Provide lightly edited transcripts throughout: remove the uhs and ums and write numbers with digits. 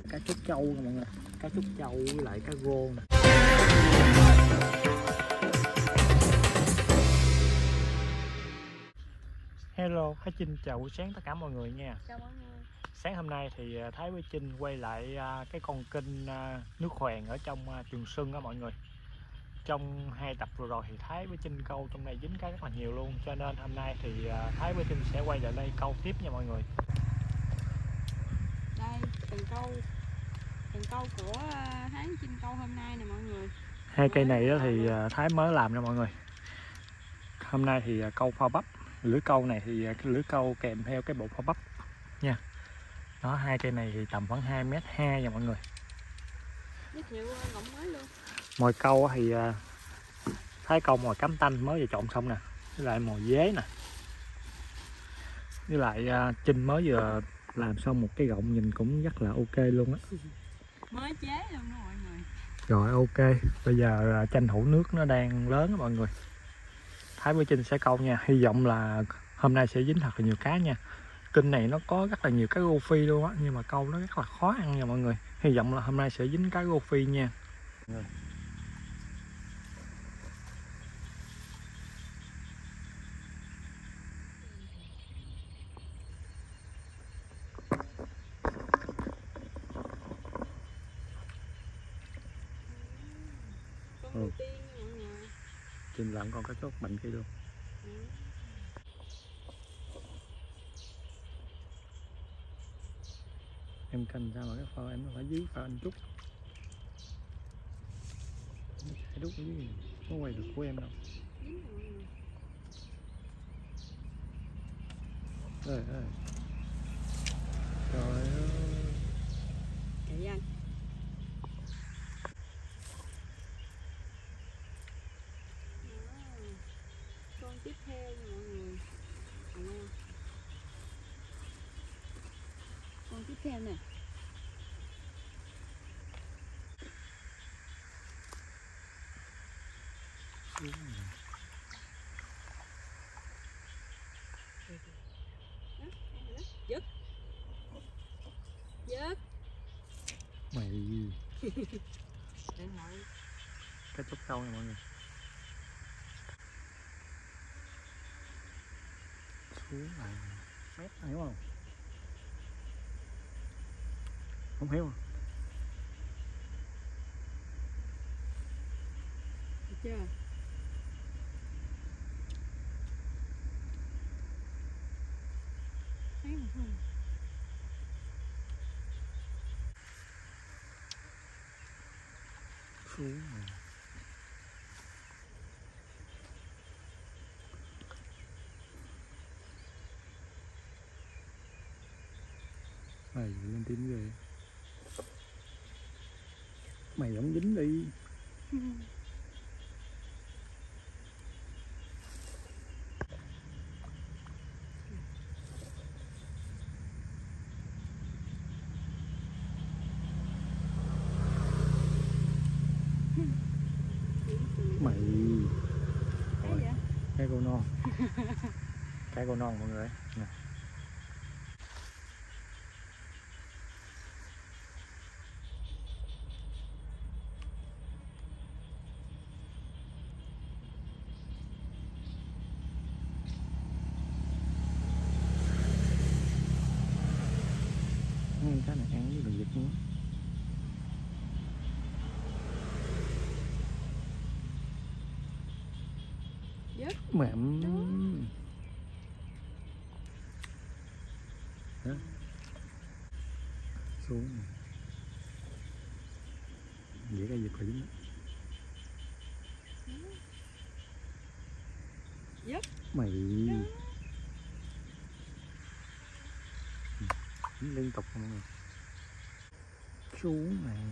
cá trúc châu nè mọi người, cá trúc châu với lại cá rô nè. Hello, Thái Trinh chào buổi sáng tất cả mọi người nha. Chào mọi người. Sáng hôm nay thì Thái với Trinh quay lại cái con kênh nước khoèn ở trong Trường Xuân đó mọi người. Trong 2 tập vừa rồi thì Thái với Trinh câu trong này dính cá rất là nhiều luôn, cho nên hôm nay thì Thái với Trinh sẽ quay lại đây câu tiếp nha mọi người. Đây, từng câu của Thái với Trinh câu hôm nay nè mọi người. 2 cây này đó thì Thái mới làm nha mọi người. Hôm nay thì câu phao bắp, lưỡi câu này thì cái lưỡi câu kèm theo cái bộ phao bắp nha. Đó, 2 cây này thì tầm khoảng 2m2 nha mọi người. Giới thiệu ngỗng mới luôn. Mồi câu thì Thái câu mồi cám tanh mới vừa trộn xong nè, với lại mồi dế nè, với lại Trinh mới vừa làm xong một cái gọng nhìn cũng rất là ok luôn á. Mới chế luôn đó mọi người. Rồi ok, bây giờ tranh thủ nước nó đang lớn đó mọi người. Thái với Trinh sẽ câu nha, hy vọng là hôm nay sẽ dính thật là nhiều cá nha. Kênh này nó có rất là nhiều cá rô phi luôn á, nhưng mà câu nó rất là khó ăn nha mọi người. Hy vọng là hôm nay sẽ dính cá rô phi nha. Con đầu tiên nha mọi người. Trinh làm con cá chốt mạnh kia luôn. Em canh sao mà cái phao em nó phải dưới phao anh chút. Cái đút ở dưới có quay được của em đâu. Trời ơi. Trời ơi. Chạy anh. Con tiếp theo nha mọi người. Con tiếp theo nè. Dứt. Dứt. Mày Điện thoại. cái chốt câu nè mọi người. Xuống này mét hiểu không? Không hiểu. Được chưa? Thấy không? Xuống này. Mày lên tin về. Mày không dính đi. Mày Cái gì vậy? cái cô non. Cái cô non mọi người nè. Cái này ăn với đường vịt nữa. Dứt. Mềm. Đó. Xuống này. Vậy cái vịt phải dính. Dứt. Mày liên tục mọi người. Xuống này.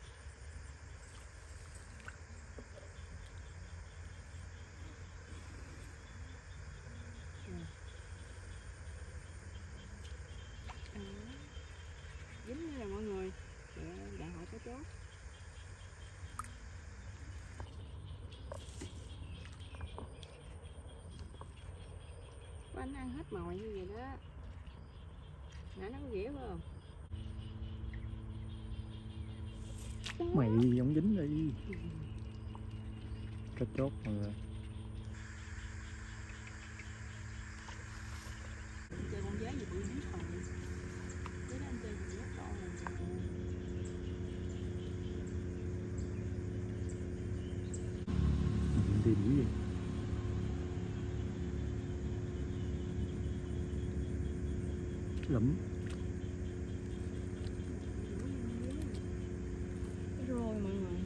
Dính rồi mọi người. Đại hội có chốt. Anh ăn hết mồi như vậy đó. Nãy nó có ghĩa phải không? Mày không dính đi. Cá chốt mọi người. Chơi con giá gì bự dính phần vậy? Cái đó anh chơi gì rất to rồi. Đi đuổi gì? Lụm. Rồi mọi người.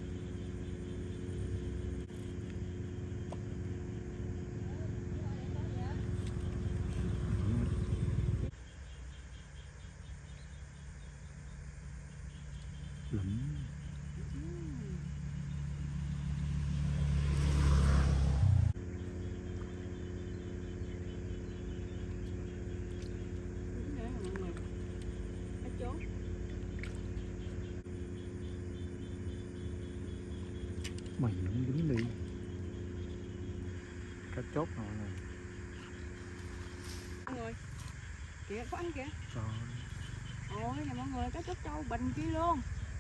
Lụm. Đúng rồi mọi người. Cá chốt. Mày không dính đi. Cá chốt mọi người. Mọi người. Kìa có anh kìa. Rồi. Ôi nè mọi người, cá chốt trâu bình kia luôn.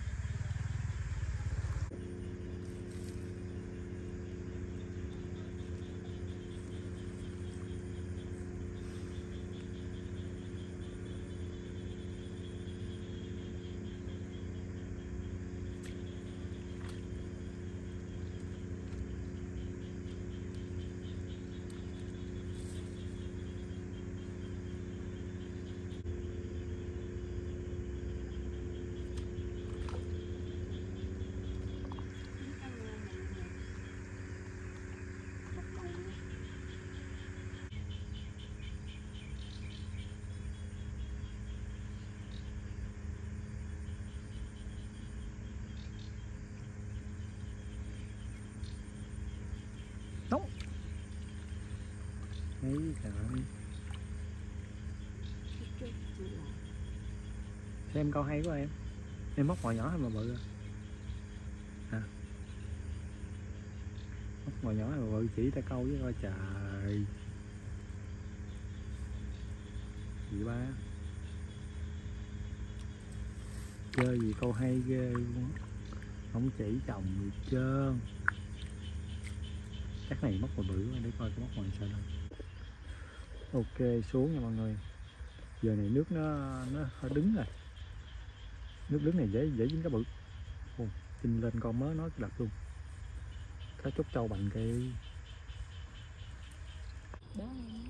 Đúng. Ấy trời ơi. Xem câu hay quá em. Em móc mồi nhỏ hay mà bự à? Móc mồi nhỏ hay mà bự chỉ ta câu với coi trời. Gì ba? Chơi gì câu hay ghê luôn. Không chỉ chồng gì trơn. Chắc này móc mồi bự quá để coi cái móc mồi sao đâu. Ok xuống nha mọi người. Giờ này nước nó hơi đứng rồi. Nước đứng này dễ dính cá bự. Ồ, chinh lên con mớ nó lật luôn. Cá chốt trâu bành cây. Đó.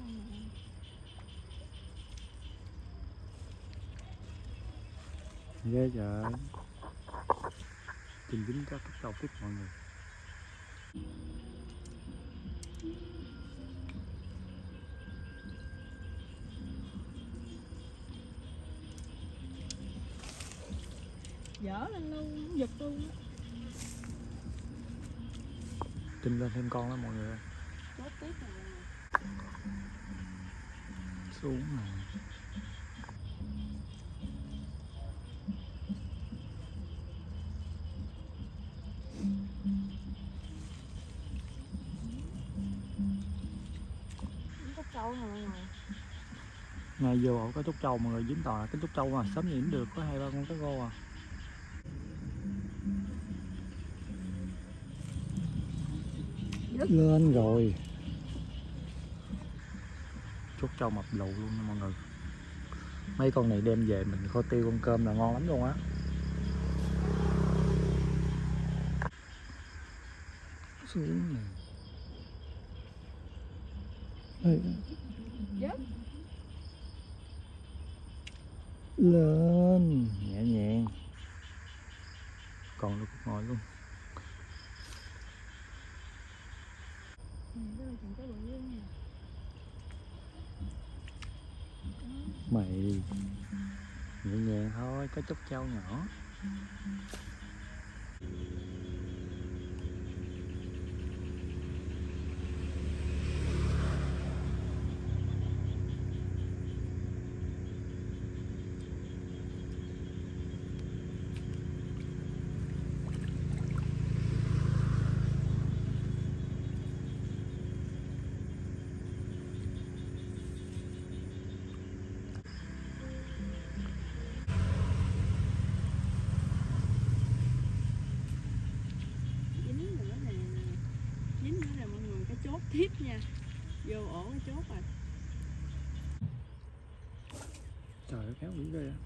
Ghê trời. Chinh dính cá chốt trâu tiếp mọi người. Dở lên luôn, giật luôn. Chinh lên thêm con đó mọi người. Chốt tiếp rồi mọi người. Xuống này. Cá trâu nè mọi người. Ngay vô ổ cá chốt trâu mọi người, dính toàn là cá chốt trâu mà sớm nhìn được có 2-3 con cá rô à. Lên rồi. Chốt trâu mập lù luôn nha mọi người. Mấy con này đem về mình kho tiêu con cơm là ngon lắm luôn á. Xuống nè. Dớt. Lên nhẹ nhàng. Còn được ngồi luôn. Đây là chuyện cái bự luôn nè. Mày nhẹ nhàng thôi, có chút trâu nhỏ. tiếp nha. Vô ổ cái chốt rồi. Trời ơi, kéo dữ ghê.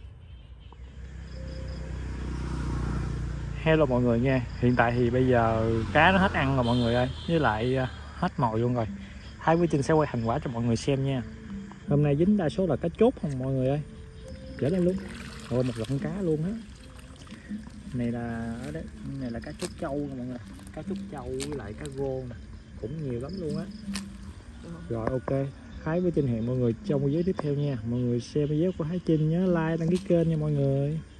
Hello mọi người nha. Hiện tại thì bây giờ cá nó hết ăn rồi mọi người ơi. Với lại hết mồi luôn rồi. Thái với Trinh sẽ quay thành quả cho mọi người xem nha. Hôm nay dính đa số là cá chốt không mọi người ơi. Dễ lên luôn. Ôi một lồng cá luôn á. Này là ở đấy, này là cá chốt trâu nè mọi người. Cá chốt trâu với lại cá rô nè. Cũng nhiều lắm luôn á. Rồi ok. Thái với Trinh hẹn mọi người trong video tiếp theo nha. Mọi người xem video của Thái Trinh nhớ like đăng ký kênh nha mọi người.